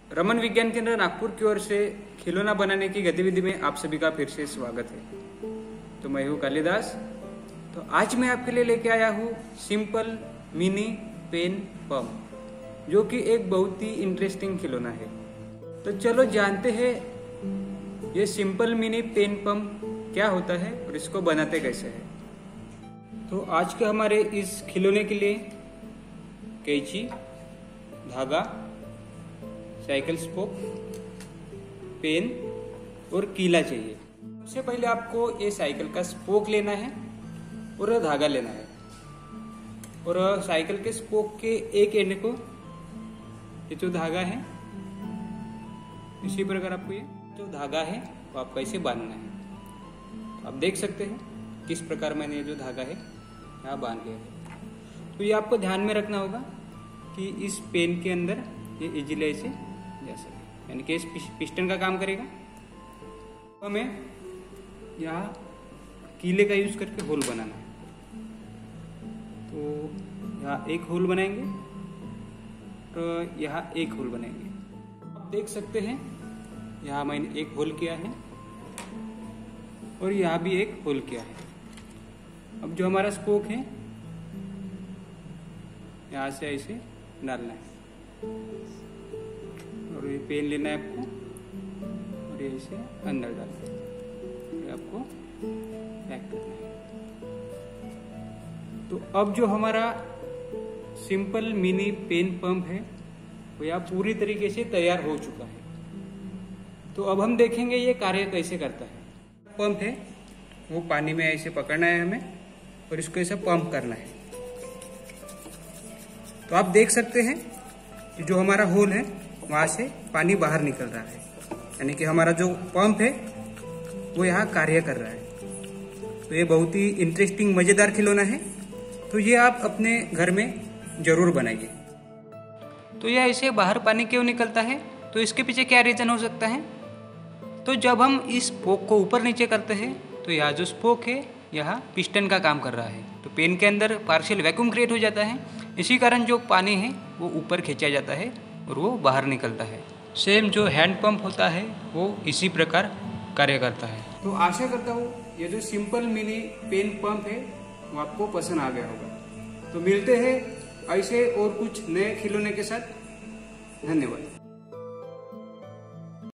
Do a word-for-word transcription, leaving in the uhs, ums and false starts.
रमन विज्ञान केंद्र नागपुर की ओर से खिलौना बनाने की गतिविधि में आप सभी का फिर से स्वागत है। तो मैं हूँ कालिदास। तो आज मैं आपके लिए लेके आया हूँ सिंपल मिनी पेन पंप, जो कि एक बहुत ही इंटरेस्टिंग खिलौना है। तो चलो जानते हैं ये सिंपल मिनी पेन पंप क्या होता है और इसको बनाते कैसे है। तो आज के हमारे इस खिलौने के लिए कैंची, धागा, साइकिल स्पोक, पेन और कीला चाहिए। सबसे पहले आपको ये साइकिल का स्पोक लेना है और धागा लेना है, और साइकिल के स्पोक के एक एंड को ये जो धागा है इसी प्रकार आपको ये जो धागा है वो आपको ऐसे बांधना है। तो आप देख सकते हैं किस प्रकार मैंने ये जो धागा है यहाँ बांध लिया है। तो ये आपको ध्यान में रखना होगा कि इस पेन के अंदर ये इजीली ऐसे जा सके, यानी कि इस पिस्टन का काम करेगा। तो हमें यहाँ कीले का यूज करके होल बनाना है। तो यहाँ एक होल बनाएंगे, तो यहाँ एक होल बनाएंगे। आप देख सकते हैं यहाँ मैंने एक होल किया है और यहाँ भी एक होल किया है। अब जो हमारा स्पोक है यहाँ से ऐसे डालना है और ये पेन लेना है आपको और ये ऐसे अंदर डालना है, ये आपको पैक करना है। तो अब जो हमारा सिंपल मिनी पेन पंप है वो यहाँ पूरी तरीके से तैयार हो चुका है। तो अब हम देखेंगे ये कार्य कैसे करता है। पंप है वो पानी में ऐसे पकड़ना है हमें और इसको ऐसे पंप करना है। तो आप देख सकते हैं कि जो हमारा होल है वहां से पानी बाहर निकल रहा है, यानी कि हमारा जो पंप है वो यहाँ कार्य कर रहा है। तो ये बहुत ही इंटरेस्टिंग मजेदार खिलौना है। तो ये आप अपने घर में जरूर बनाइए। तो यह ऐसे बाहर पानी क्यों निकलता है, तो इसके पीछे क्या रीजन हो सकता है। तो जब हम इस स्पोक को ऊपर नीचे करते हैं तो यहाँ जो स्पोक है यहाँ पिस्टन का काम कर रहा है। तो पेन के अंदर पार्शियल वैक्यूम क्रिएट हो जाता है, इसी कारण जो पानी है वो ऊपर खींचा जाता है और वो बाहर निकलता है। सेम जो हैंड पंप होता है वो इसी प्रकार कार्य करता है। तो आशा करता हूँ ये जो सिंपल मिनी पेन पंप है वो आपको पसंद आ गया होगा। तो मिलते हैं ऐसे और कुछ नए खिलौने के साथ। धन्यवाद।